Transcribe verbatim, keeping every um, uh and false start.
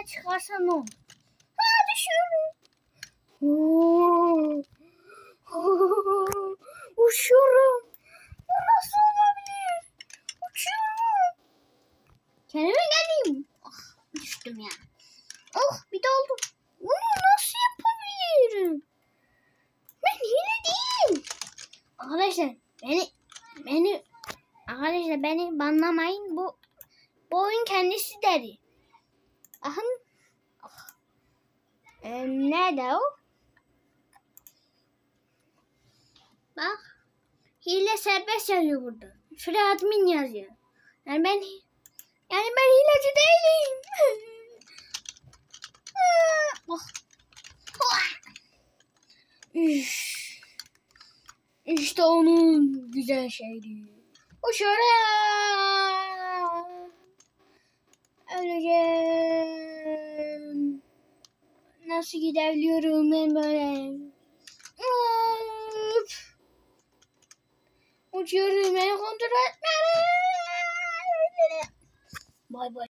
ya çıkarsa ne olur? Ha düşüyorum. Oo. Oo. Uçuyorum. Bu nasıl olabilir? Uçuyorum. Kendime geleyim. Ah, düştüm ya. Oh bir de oldu. Bunu nasıl yapabilirim? Ben hile değilim. Arkadaşlar beni beni arkadaşlar beni banlamayın. Bu bu oyun kendisi deri. Ahın. Ah. Ee, nerede o? Bak. Hile serbest yazıyor burada. Şuraya admin yazıyor. Yani ben yani ben hileci değilim. Oh. Üş. İşte onun güzel şeydi. Uçuyorum. Öleceğim. Nasıl gidebiliyorum ben böyle? Hop. Uçuyorum, beni kontrol etme. Bay bay.